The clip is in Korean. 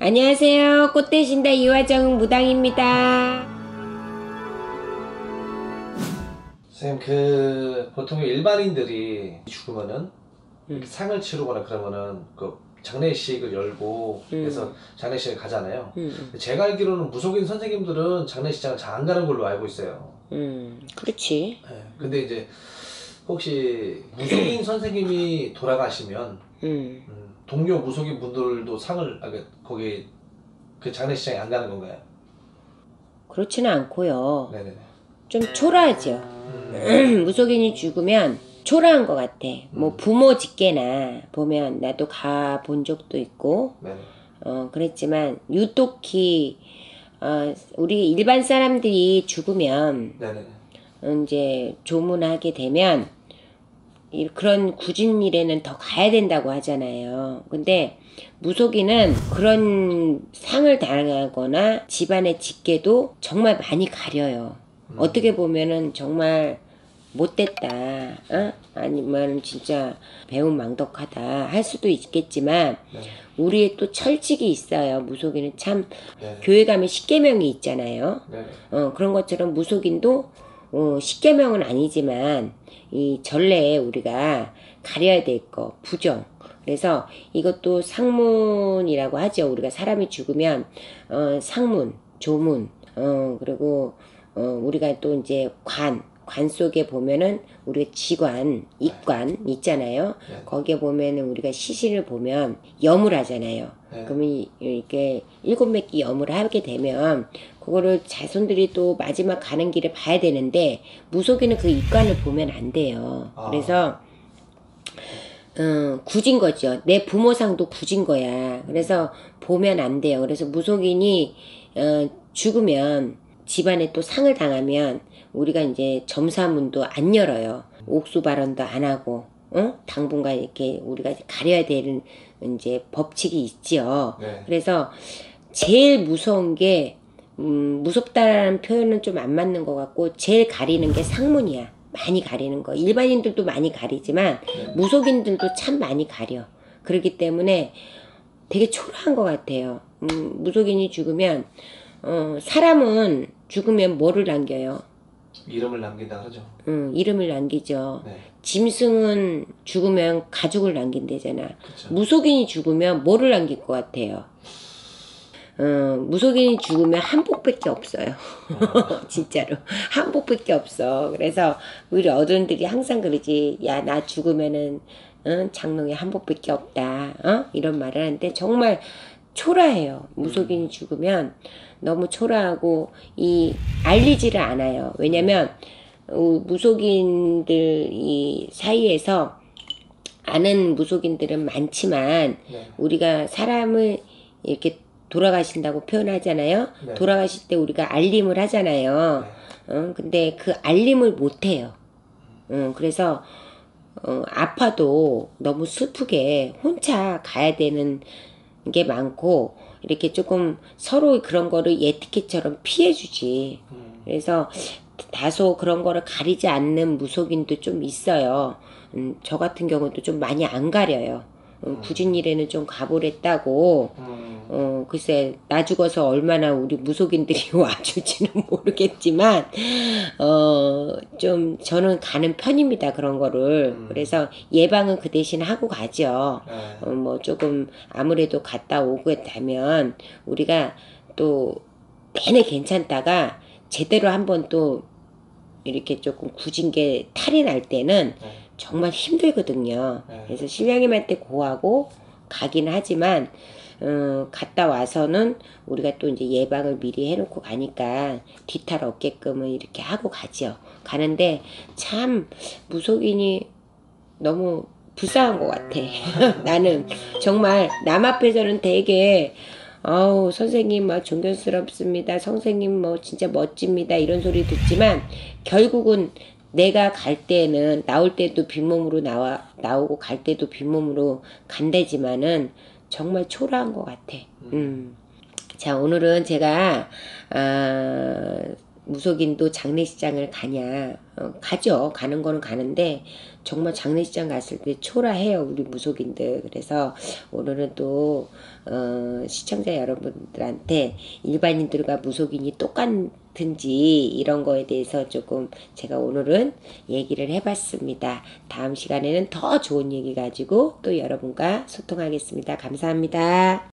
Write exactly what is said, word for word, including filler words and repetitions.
안녕하세요. 꽃 대신다 이화정 무당입니다. 선생님, 그 보통 일반인들이 죽으면은 음. 상을 치르거나 그러면은 그 장례식을 열고 음. 그래서 장례식을 가잖아요. 음. 제가 알기로는 무속인 선생님들은 장례식장을 잘 안 가는 걸로 알고 있어요. 음, 그렇지. 네. 근데 이제 혹시 무속인 선생님이 돌아가시면 음. 음, 동료 무속인 분들도 상을 아, 그, 거기 그 장례식장에 안 가는 건가요? 그렇지는 않고요. 네네네. 좀 초라하죠. 음. 무속인이 죽으면 초라한 것 같아. 뭐 음. 부모 직계나 보면 나도 가 본 적도 있고, 네네. 어 그랬지만 유독히 어, 우리 일반 사람들이 죽으면 네네. 이제 조문하게 되면 이- 그런 굳은 일에는 더 가야 된다고 하잖아요. 근데 무속인은 그런 상을 당하거나 집안의 직계도 정말 많이 가려요. 음. 어떻게 보면은 정말 못됐다, 어? 아니면 진짜 배은망덕하다 할 수도 있겠지만 네. 우리의 또 철칙이 있어요. 무속인은 참 네. 교회 가면 십계명이 있잖아요. 네. 어, 그런 것처럼 무속인도 어, 십계명은 아니지만 이 전례에 우리가 가려야 될 거 부정. 그래서 이것도 상문이라고 하죠. 우리가 사람이 죽으면 어, 상문, 조문, 어, 그리고 어, 우리가 또 이제 관, 관 속에 보면은 우리가 지관, 입관 있잖아요. 네. 거기에 보면은 우리가 시신을 보면 염을 하잖아요. 네. 그러면 이렇게 일곱 매끼 염을 하게 되면 그거를 자손들이 또 마지막 가는 길을 봐야 되는데 무속인은 그 입관을 보면 안 돼요. 아. 그래서 어, 굳은 거죠. 내 부모상도 굳은 거야. 그래서 보면 안 돼요. 그래서 무속인이 어, 죽으면 집안에 또 상을 당하면 우리가 이제 점사문도 안 열어요. 옥수 발언도 안 하고, 어? 당분간 이렇게 우리가 가려야 되는 이제 법칙이 있지요. 네. 그래서 제일 무서운 게 음, 무섭다라는 표현은 좀 안 맞는 것 같고 제일 가리는 게 상문이야. 많이 가리는 거. 일반인들도 많이 가리지만 네. 무속인들도 참 많이 가려. 그렇기 때문에 되게 초라한 것 같아요. 음, 무속인이 죽으면 어, 사람은 죽으면 뭐를 남겨요? 이름을 남긴다 그러죠. 음, 이름을 남기죠. 네. 짐승은 죽으면 가죽을 남긴대잖아. 그쵸. 무속인이 죽으면 뭐를 남길 것 같아요? 어, 무속인이 죽으면 한복밖에 없어요. 진짜로 한복밖에 없어. 그래서 우리 어른들이 항상 그러지. 야, 나 죽으면은 어? 장롱에 한복밖에 없다. 어? 이런 말을 하는데 정말 초라해요. 무속인이 죽으면 너무 초라하고 이 알리지를 않아요. 왜냐면 어, 무속인들 이 사이에서 아는 무속인들은 많지만 네. 우리가 사람을 이렇게 돌아가신다고 표현하잖아요. 네. 돌아가실 때 우리가 알림을 하잖아요. 네. 어, 근데 그 알림을 못해요. 어, 그래서 어, 아파도 너무 슬프게 혼자 가야 되는 게 많고 이렇게 조금 서로 그런 거를 에티켓처럼 피해주지. 음. 그래서 다소 그런 거를 가리지 않는 무속인도 좀 있어요. 음, 저 같은 경우도 좀 많이 안 가려요. 음, 굳은 일에는 좀 가보랬다고. 음. 어, 글쎄, 나 죽어서 얼마나 우리 무속인들이 와줄지는 모르겠지만, 어, 좀, 저는 가는 편입니다, 그런 거를. 음. 그래서 예방은 그 대신 하고 가죠. 네. 어, 뭐, 조금, 아무래도 갔다 오게 되면, 우리가 또, 내내 괜찮다가, 제대로 한번 또, 이렇게 조금 굳은 게 탈이 날 때는, 네. 정말 힘들거든요. 네. 그래서 신령님한테 고하고, 가긴 하지만, 어, 갔다 와서는 우리가 또 이제 예방을 미리 해놓고 가니까 뒤탈 없게끔은 이렇게 하고 가죠. 가는데 참 무속인이 너무 불쌍한 것 같아. 나는 정말 남 앞에서는 되게 아우 선생님 막 존경스럽습니다. 선생님 뭐 진짜 멋집니다. 이런 소리 듣지만 결국은 내가 갈 때는 나올 때도 빈몸으로 나와 나오고 갈 때도 빈몸으로 간대지만은 정말 초라한 것 같아. 음. 자, 오늘은 제가 아, 무속인도 장례식장을 가냐? 어, 가죠. 가는 거는 가는데 정말 장례식장 갔을 때 초라해요, 우리 무속인들. 그래서 오늘은 또 어, 시청자 여러분들한테 일반인들과 무속인이 똑같은지 이런 거에 대해서 조금 제가 오늘은 얘기를 해봤습니다. 다음 시간에는 더 좋은 얘기 가지고 또 여러분과 소통하겠습니다. 감사합니다.